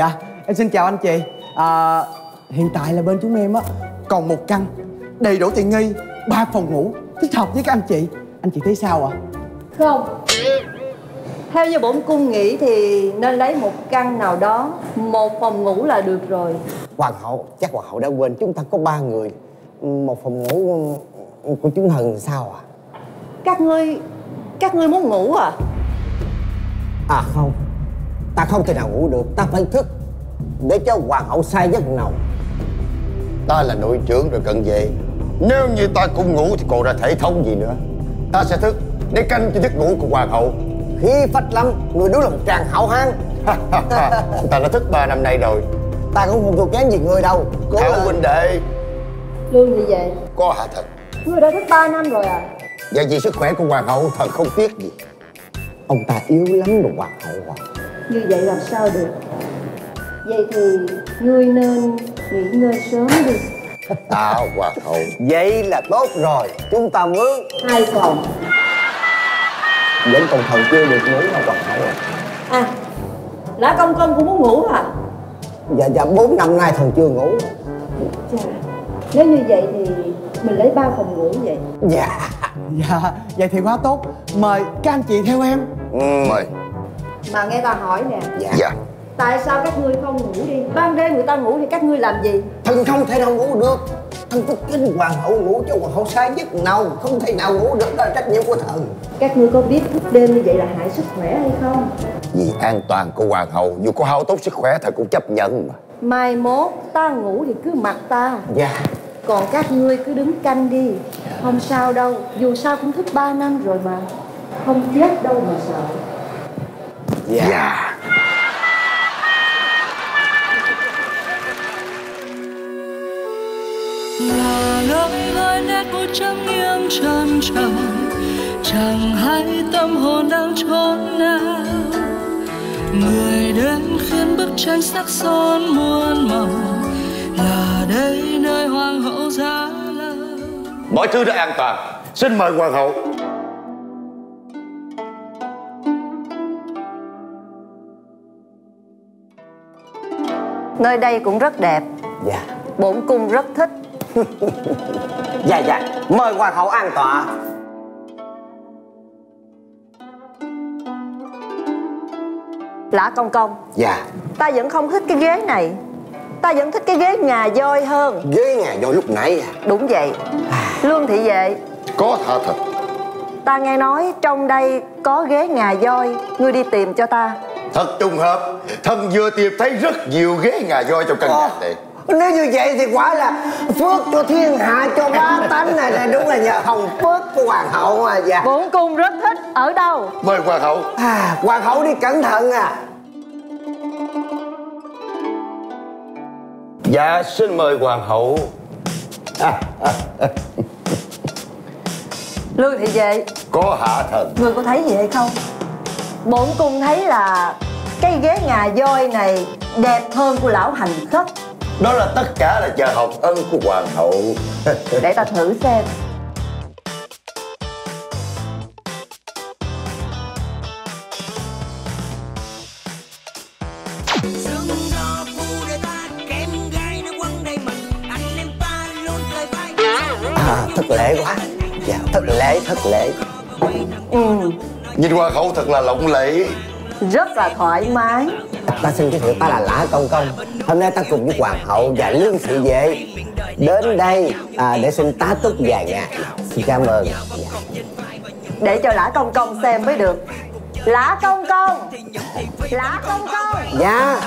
L: Em xin chào anh chị. Hiện tại là bên chúng em á còn một căn đầy đủ tiện nghi, 3 phòng ngủ thích hợp với các anh chị. Anh chị thấy sao ạ?
D: Không. Theo như bổn cung nghĩ thì nên lấy một căn nào đó, một phòng ngủ là được rồi.
H: Hoàng hậu, chắc hoàng hậu đã quên chúng ta có 3 người. Một phòng ngủ của chúng thần sao ạ?
D: Các ngươi muốn ngủ à?
H: À không, ta không thể nào ngủ được, ta phải thức để cho hoàng hậu say giấc nồng. Ta là đội trưởng rồi Cận Vệ, nếu như ta cũng ngủ thì còn ra thể thống gì nữa. Ta sẽ thức để canh cho giấc ngủ của hoàng hậu. Khí phách lắm, người đúng là một tràng hảo hán. Ta đã thức 3 năm nay rồi, ta cũng không thua kém gì người đâu. Theo huynh đệ.
D: Lương gì vậy?
H: Có hạ thật.
D: Ngươi đã thức 3 năm rồi à?
H: Và vì sức khỏe của hoàng hậu thật không tiếc gì. Ông ta yếu lắm rồi hoàng hậu à.
D: Như vậy làm sao được? Vậy thì ngươi nên nghỉ ngơi sớm đi.
H: Hoàng hậu. Vậy là tốt rồi, chúng ta mướn
D: 2 phòng.
H: Vẫn còn thần chưa được ngủ mà hoàng hậu à.
D: À, Lã Công Công cũng muốn ngủ à?
H: Dạ 4 năm nay thần chưa ngủ.
D: Chà, nếu như vậy thì mình lấy 3 phòng ngủ vậy.
H: Dạ,
L: vậy thì quá tốt. Mời các anh chị theo em.
H: Mời.
D: Mà nghe ta hỏi nè.
H: Dạ.
D: Tại sao các ngươi không ngủ đi? Ban đêm người ta ngủ thì các ngươi làm gì?
H: Thần không thể nào ngủ được. Thần phải kính hoàng hậu ngủ cho hoàng hậu say giấc nồng. Không thể nào ngủ được, đó là trách nhiệm của thần.
D: Các ngươi có biết thức đêm như vậy là hại sức khỏe hay không?
H: Vì an toàn của hoàng hậu, dù có hao tốt sức khỏe thần cũng chấp nhận mà.
D: Mai mốt ta ngủ thì cứ mặc ta.
H: Dạ.
D: Còn các ngươi cứ đứng canh đi. Không sao đâu, dù sao cũng thức 3 năm rồi mà. Không chết đâu mà sợ.
H: Dạ.
E: Là lời gọi nét của trăng nghiêng chân trời, chẳng hay tâm hồn đang trốn nào. Người đến khiến bức tranh sắc son muôn màu, là đây nơi hoàng hậu giá lâm.
H: Mọi thứ đã an toàn, xin mời hoàng hậu.
D: Nơi đây cũng rất đẹp.
H: Dạ.
D: Bổn cung rất thích.
H: Dạ, mời hoàng hậu an tọa.
D: Lã Công Công.
H: Dạ.
D: Ta vẫn không thích cái ghế này. Ta vẫn thích cái ghế nhà voi hơn.
H: Ghế nhà voi lúc nãy à?
D: Đúng vậy. Lương thị vệ.
H: Có thả thật.
D: Ta nghe nói trong đây có ghế nhà voi, ngươi đi tìm cho ta.
H: Thật trùng hợp, thần vừa tìm thấy rất nhiều ghế nhà voi trong căn nhà này. Nếu như vậy thì quả là phước cho thiên hạ, cho bá tánh này, đúng là nhờ hồng phước của hoàng hậu mà. Dạ.
D: Bổn cung rất thích. Ở đâu?
H: Mời hoàng hậu. Hoàng hậu đi cẩn thận à. Dạ, xin mời hoàng hậu.
D: Lương thị vệ.
H: Có hạ thần.
D: Ngươi có thấy gì hay không? Bổn cung thấy là cái ghế nhà voi này đẹp hơn của lão hành khất.
H: Đó là tất cả là nhờ hồng ân của hoàng hậu.
D: Để ta thử xem.
H: Thất lễ quá. Dạ, thất lễ. Nhìn hoàng hậu thật là lộng lẫy.
D: Rất là thoải mái.
H: Ta xin giới thiệu, ta là Lã Công Công. Hôm nay ta cùng với hoàng hậu và Lương thị vệ đến đây để xin tá túc vài ngày. Xin cảm ơn.
D: Để cho Lã Công Công xem mới được. Lã Công Công. Lã Công Công.
H: Dạ.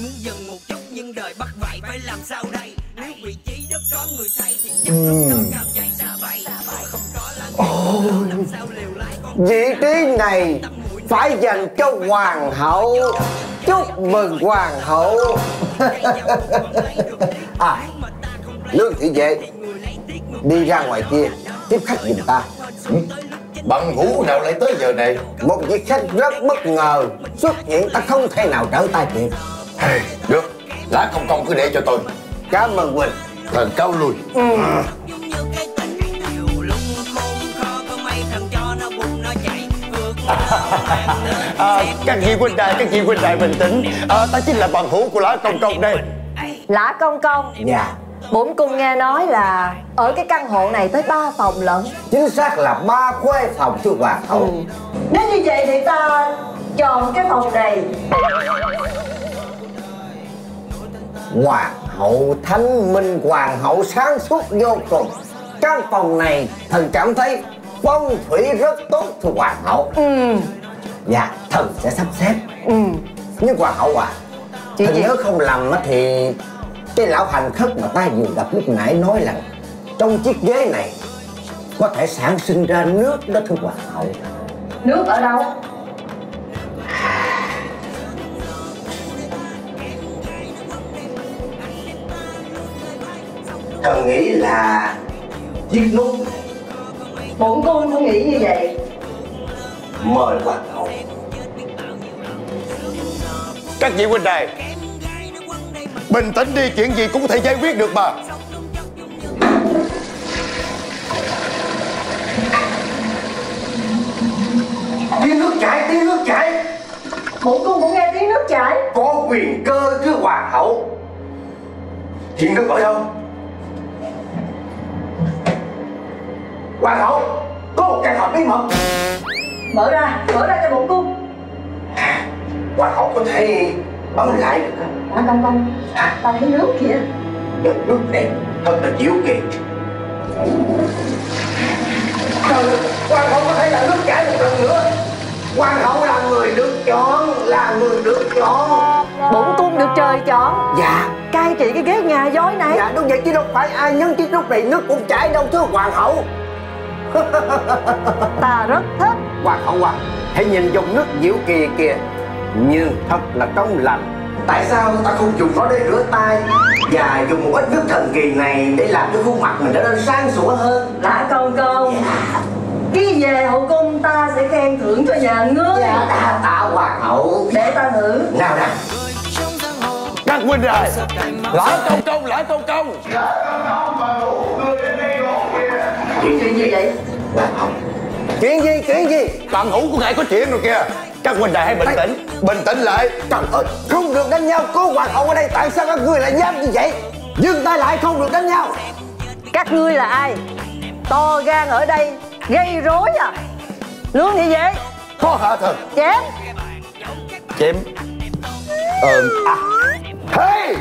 H: Vị trí này phải dành cho hoàng hậu. Chúc mừng hoàng hậu. Lương thị vệ, đi ra ngoài kia tiếp khách giùm ta. Bằng hữu nào lại tới giờ này? Một vị khách rất bất ngờ xuất hiện, ta không thể nào trở tay kịp. Được, Lã Công Công cứ để cho tôi. Cảm ơn huynh. Thần cáo lui. Các vị huynh đài bình tĩnh. Ta chính là bằng hữu của Lã Công Công đây.
D: Lã Công Công?
H: Dạ.
D: Bổn cung nghe nói là ở cái căn hộ này tới 3 phòng lận.
H: Chính xác là 3 khuê phòng thưa hoàng hậu.
D: Nếu như vậy thì ta chọn cái phòng này.
H: Hoàng hậu thanh minh, hoàng hậu sáng suốt vô cùng. Căn phòng này thần cảm thấy phong thủy rất tốt thưa hoàng hậu. Dạ, thần sẽ sắp xếp. Nhưng hoàng hậu à, thần nhớ không lầm thì cái lão hành khất mà ta vừa gặp lúc nãy nói là trong chiếc ghế này có thể sản sinh ra nước đó thưa hoàng hậu.
D: Nước ở đâu?
H: Thần nghĩ là chiếc nút.
D: Bổn cung cũng nghĩ như vậy.
H: Mời hoàng hậu. Các vị huynh đài, bình tĩnh đi, chuyện gì cũng có thể giải quyết được mà. Tiếng nước chảy.
D: Bổn cung cũng nghe tiếng nước chảy.
H: Có quyền cơ chứ hoàng hậu. Chuyện nước ở đâu? Hoàng hậu, có một căn hộp bí mật.
D: Mở ra cho bổn cung.
H: Hoàng hậu có thể bấm lại được không?
D: Lã Công Công, ta thấy nước kìa.
H: Nước này thật là diệu kỳ. Trời, hoàng hậu có thể là nước chảy một lần nữa. Hoàng hậu là người được chọn,
D: Bổn cung được trời chọn.
H: Dạ.
D: Cai trị cái ghế nhà dối này.
H: Dạ đúng vậy, chứ đâu phải ai nhấn chiếc nút này nước cũng chảy đâu thưa hoàng hậu.
D: Ta rất thích.
H: Hoàng hậu à, hãy nhìn dòng nước diệu kỳ kìa, nhưng thật là trong lành. Tại sao ta không dùng nó để rửa tay và dùng một ít nước thần kỳ này để làm cho khuôn mặt mình trở nên sáng sủa hơn?
D: Lã Công Công, khi về hậu cung ta sẽ khen thưởng cho nhà ngươi.
H: Dạ, tạ hoàng hậu.
D: Để ta thử.
H: Nào. Các huynh đài, Lã Công Công.
D: Chuyện gì vậy?
H: Hoàng hậu. Chuyện gì? Bạn hữu của ngài có chuyện rồi kìa. Các huynh đài hãy bình tĩnh lại. Trời ơi, không được đánh nhau. Có hoàng hậu ở đây, tại sao các ngươi lại dám như vậy? Dừng tay lại, không được đánh nhau.
D: Các ngươi là ai? To gan ở đây gây rối à? Lương thị vệ.
H: Khó hạ thần.
D: Chém.
H: Hey!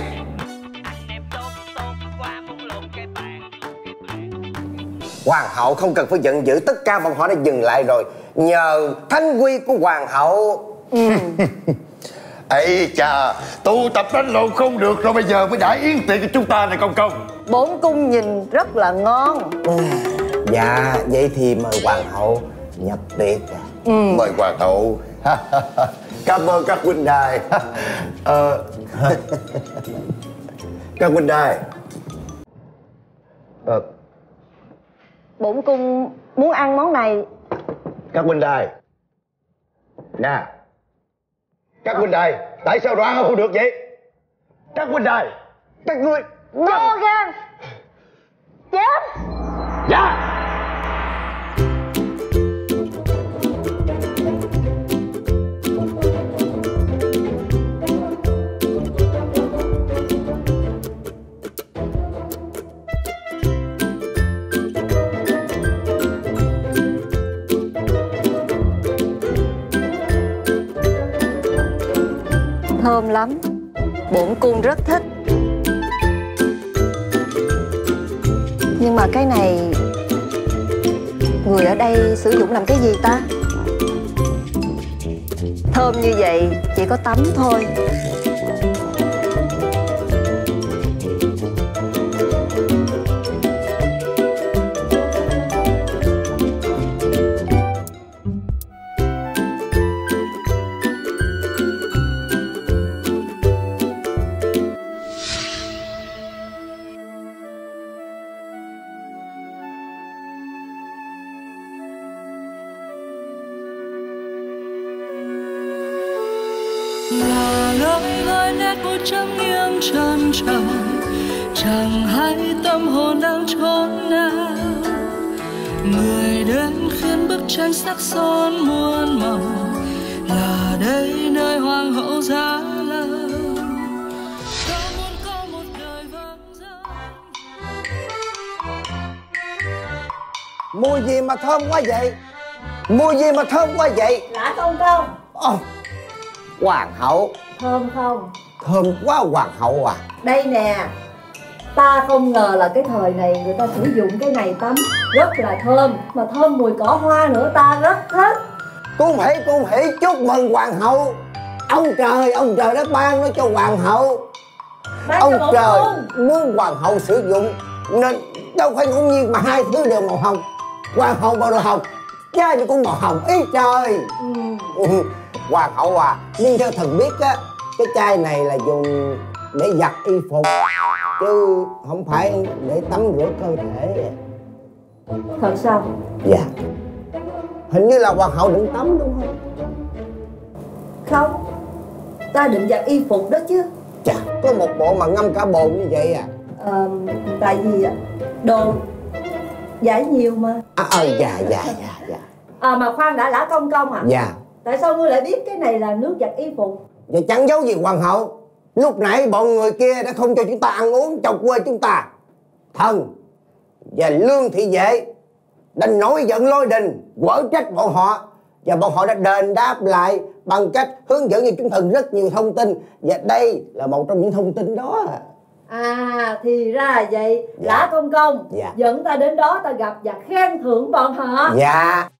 H: Hoàng hậu không cần phải giận dữ, tất cả bọn họ đã dừng lại rồi. Nhờ thanh quy của hoàng hậu. Ây chà, tụ tập đánh lộn không được rồi, bây giờ mới đãi yến tiệc của chúng ta này Công Công.
D: Bổn cung nhìn rất là ngon.
H: Dạ, vậy thì mời hoàng hậu nhập tiệc. Mời hoàng hậu. Cảm ơn các huynh đài. Các huynh đài.
D: Bổn cung muốn ăn món này.
H: Các huynh đài. Nè. Các huynh đài, tại sao đoán không được vậy? Các huynh đài, các ngươi
D: to gan. Chém.
H: Dạ.
D: Thơm lắm. Bổn cung rất thích. Nhưng mà cái này người ở đây sử dụng làm cái gì ta? Thơm như vậy chỉ có tắm thôi.
E: là lời gọi nét bút trắng nghiêng chân trời, chẳng hay tâm hồn đang trốn nào. người đến khiến bức tranh sắc son muôn màu, là đây nơi hoàng hậu giá lâm.
H: Mùi gì mà thơm quá vậy? Mùi gì mà thơm quá vậy?
D: Lạ không công?
H: Hoàng hậu.
D: Thơm không?
H: Thơm quá hoàng hậu à.
D: Đây nè, ta không ngờ là cái thời này người ta sử dụng cái này tắm rất là thơm, mà thơm mùi cỏ hoa nữa, ta rất thích.
H: Cung hỷ chúc mừng hoàng hậu. Ông trời đã ban nó cho hoàng hậu. Ông trời muốn hoàng hậu sử dụng nên đâu phải ngẫu nhiên mà hai thứ đều màu hồng. Hoàng hậu màu hồng, chai thì cũng màu hồng ý trời. Hoàng hậu à, nhưng theo thần biết á, cái chai này là dùng để giặt y phục chứ không phải để tắm rửa cơ thể.
D: Thật sao?
H: Dạ. Hình như là hoàng hậu định tắm đúng không?
D: Không, ta định giặt y phục đó chứ.
H: Chà, có một bộ mà ngâm cả bồn như vậy à?
D: Tại vì đồ giải nhiều mà.
H: Dạ.
D: Mà khoan đã, Lã Công Công à?
H: Dạ.
D: Tại sao ngươi lại biết cái này là nước giặt y phục?
H: Dạ chẳng giấu gì hoàng hậu. Lúc nãy bọn người kia đã không cho chúng ta ăn uống trong quê chúng ta. Thần và Lương Thị Vệ đã nổi giận lôi đình, quở trách bọn họ. Và bọn họ đã đền đáp lại bằng cách hướng dẫn cho chúng thần rất nhiều thông tin. Và đây là một trong những thông tin đó.
D: Thì ra là vậy. Dạ. Lã Công Công, dạ, dẫn ta đến đó ta gặp và khen thưởng bọn họ.
H: Dạ.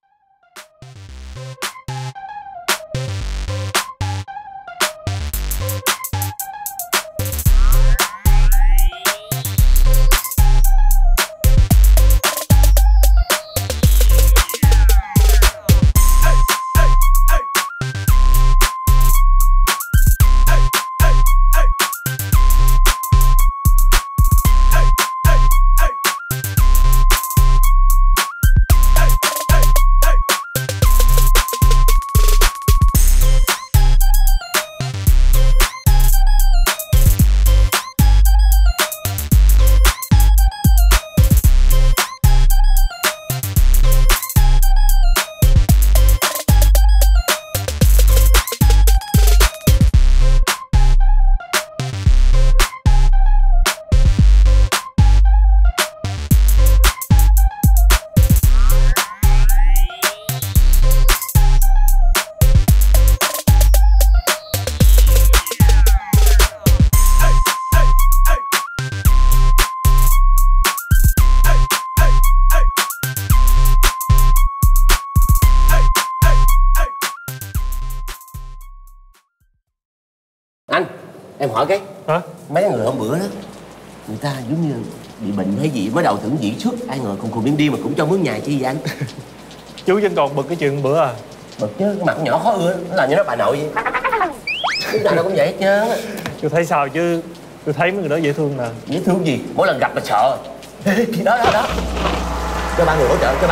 J: Em hỏi cái.
K: Hả?
J: Mấy người hôm bữa đó, người ta giống như bị bệnh hay gì, mới đầu tưởng diễn xuất, ai ngờ cùng điên điên mà cũng cho mướn nhà chi vậy anh?
K: Chú vẫn còn bực cái chuyện bữa à?
J: Bực chứ, cái mặt nhỏ khó ưa, nó làm như nó bà nội vậy. Lúc nào nó cũng vậy hết trơn.
K: Chú thấy sao chứ? Tôi thấy mấy người đó dễ thương nè.
J: Dễ thương gì? Mỗi lần gặp là sợ. Đó. Cho ba người hỗ trợ,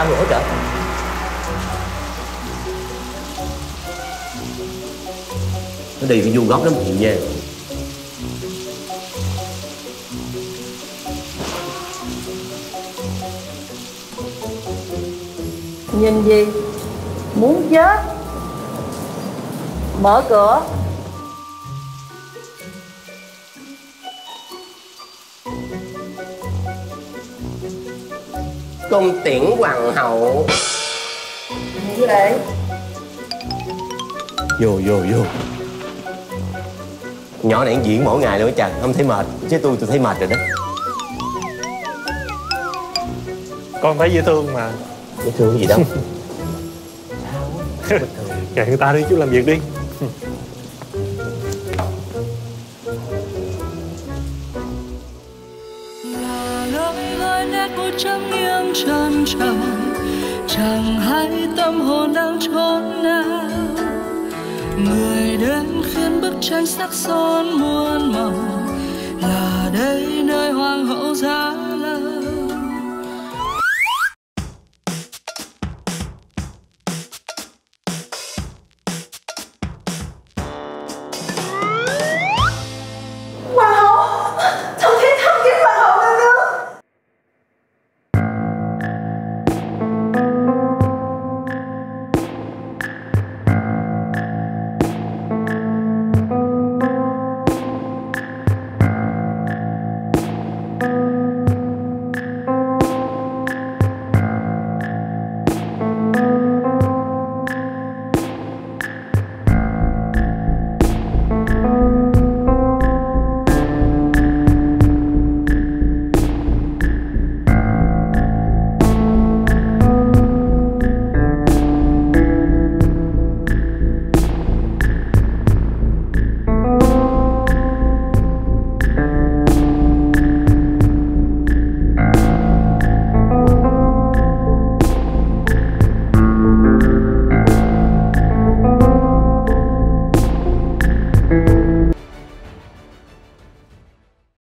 J: Nó đi cái vuông góc lắm chị nha.
D: Nhìn gì? Muốn chết. Mở cửa.
J: Cung tiễn hoàng hậu.
D: Như vậy.
J: Vô. Nhỏ này diễn mỗi ngày luôn chàng, không thấy mệt. Chứ tôi thấy mệt rồi đó.
K: Con thấy dễ thương mà.
J: Dễ thương gì đâu.
K: Kệ người ta đi, chú làm việc đi.
E: Là lời gọi nét bút trắng nghiêng chân trời, chẳng hay tâm hồn đang trốn nào. Người đến khiến bức tranh sắc son muôn màu, là đây